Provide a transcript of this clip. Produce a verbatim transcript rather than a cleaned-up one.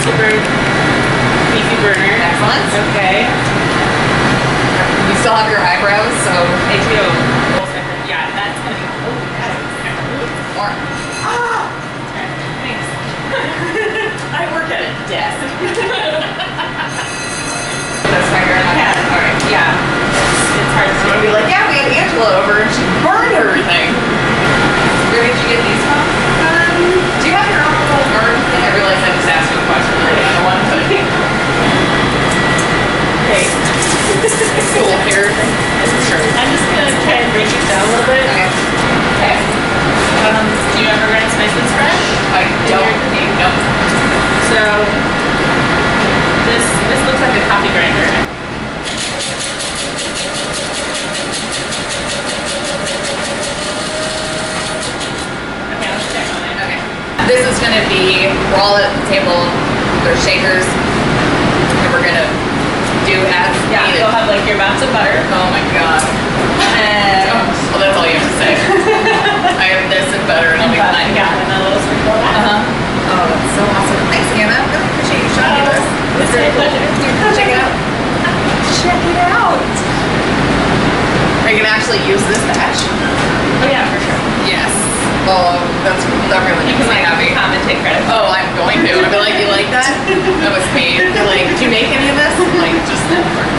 super beefy burner. Excellent. Okay. You still have your eyebrows, so I do. Yeah, that's gonna be. Oh, that's really more. Ah! Okay, thanks. I work at a desk. That's why you're in my head. All right. Yeah. It's, it's hard to I'm gonna be like, yeah, we had Angela over and she burned everything. Where did you get these from? Um, do you have your own little garden thing? I realize I just asked you a question. I didn't know one, but okay. Cool hair thing. Sure. I'm just gonna try and break it down a little bit. Okay. Okay. Um, do you ever grind spices fresh? I don't think no. So this this looks like a coffee grinder. Okay, let's check on it. Okay. This is gonna be, we're all at the table, there's shakers, and we're gonna do as Yeah, needed. you'll have like your bounce of butter. Oh my god. And Oh, well, that's all you have to say. I have this and butter and I'll be fine. Yeah, and a little sprinkle of that. Uh-huh. Oh, that's so awesome. Thanks, Anna. I really appreciate you showing me this. It's a pleasure. Check it out. Check it out. Are you gonna actually use this batch? Oh yeah, for sure. Yes. Oh, that's that really You makes can me like happy. comment, take credit. Oh, I'm going to. I'll be like, you like that? That was me. They're like, did you make any of this? I'm like, just